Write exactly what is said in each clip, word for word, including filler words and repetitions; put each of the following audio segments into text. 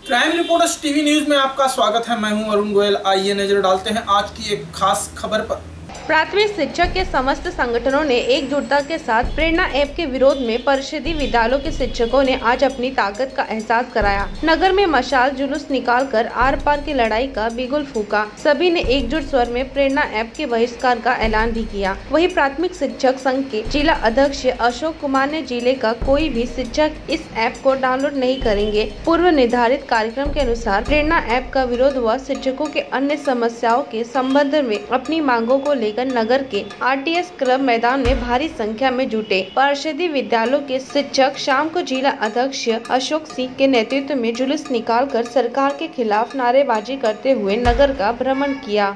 Crime reporters TV news में आपका स्वागत है। मैं हूं अरुण गोयल। आइए नजर डालते हैं आज की एक खास खबर पर। प्राथमिक शिक्षक के समस्त संगठनों ने एकजुटता के साथ प्रेरणा ऐप के विरोध में परिषदीय विद्यालयों के शिक्षकों ने आज अपनी ताकत का एहसास कराया। नगर में मशाल जुलूस निकालकर आर पार की लड़ाई का बिगुल फूका। सभी ने एकजुट स्वर में प्रेरणा ऐप के बहिष्कार का ऐलान भी किया। वहीं प्राथमिक शिक्षक संघ के जिला अध्यक्ष अशोक कुमार ने जिले का कोई भी शिक्षक इस ऐप को डाउनलोड नहीं करेंगे। पूर्व निर्धारित कार्यक्रम के अनुसार प्रेरणा ऐप का विरोध व शिक्षकों के अन्य समस्याओं के संबंध में अपनी मांगों को लेकर नगर के आरटीएस क्लब मैदान में भारी संख्या में जुटे। परिषदीय विद्यालयों के शिक्षक शाम को जिला अध्यक्ष अशोक सिंह के नेतृत्व में जुलूस निकालकर सरकार के खिलाफ नारेबाजी करते हुए नगर का भ्रमण किया।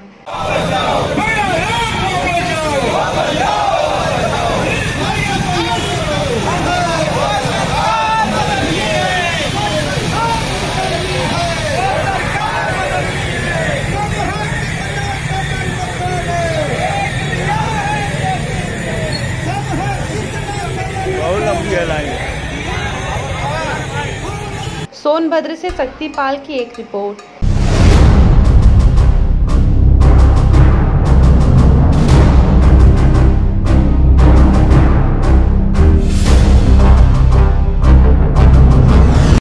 सोनभद्र से शक्तिपाल की एक रिपोर्ट।